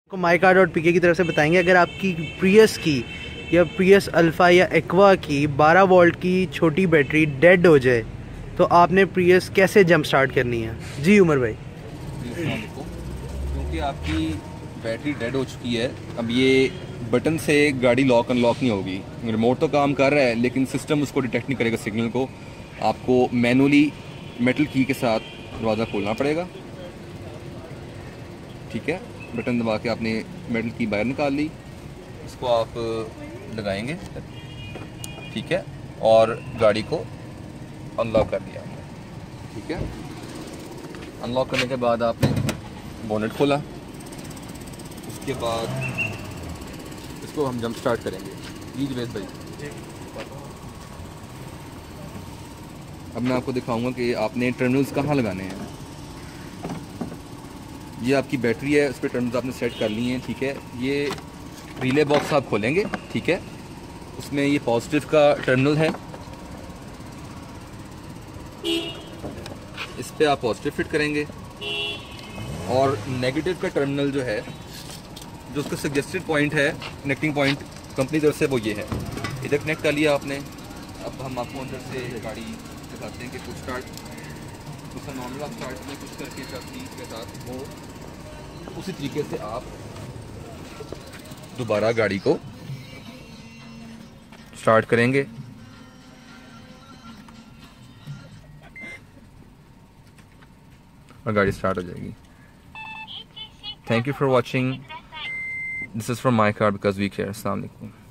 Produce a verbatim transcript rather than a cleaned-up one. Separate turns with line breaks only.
को my car dot P के की तरफ से बताएंगे, अगर आपकी प्रियस की या प्रियस अल्फ़ा या एक्वा की बारह वोल्ट की छोटी बैटरी डेड हो जाए तो आपने प्रियस कैसे जंप स्टार्ट करनी है। जी उमर भाई।
क्योंकि आपकी बैटरी डेड हो चुकी है, अब ये बटन से गाड़ी लॉक अनलॉक नहीं होगी। रिमोट तो काम कर रहा है लेकिन सिस्टम उसको डिटेक्ट नहीं करेगा सिग्नल को। आपको मैनुअली मेटल की के साथ दरवाज़ा खोलना पड़ेगा। ठीक है, बटन दबा के आपने मेटल की बाहर निकाल ली, इसको आप लगाएंगे, ठीक है, और गाड़ी को अनलॉक कर दिया। ठीक है, अनलॉक करने के बाद आपने बोनेट खोला, उसके बाद इसको हम जंप स्टार्ट करेंगे। जी जवेद भाई, अब मैं आपको दिखाऊंगा कि आपने टर्मिनल्स कहाँ लगाने हैं। ये आपकी बैटरी है, उस पर टर्मिनल्स आपने सेट कर लिए हैं। ठीक है, ये रिले बॉक्स आप खोलेंगे। ठीक है, उसमें ये पॉजिटिव का टर्मिनल है, इस पे आप पॉजिटिव फिट करेंगे, और नेगेटिव का टर्मिनल जो है, जो उसका सजेस्टेड पॉइंट है, कनेक्टिंग पॉइंट कंपनी तरफ से, वो ये है। इधर कनेक्ट कर लिया आपने। अब हम आपको अंदर से गाड़ी दिखाते हैं कि कुछ स्टार्ट, उसका नॉर्मल आप स्टार्ट में कुछ करके चाबी के साथ वो उसी तरीके से आप दोबारा गाड़ी को स्टार्ट करेंगे। और गाड़ी स्टार्ट हो जाएगी। Thank you for watching. This is from my car because we care. अस्सलाम वालेकुम।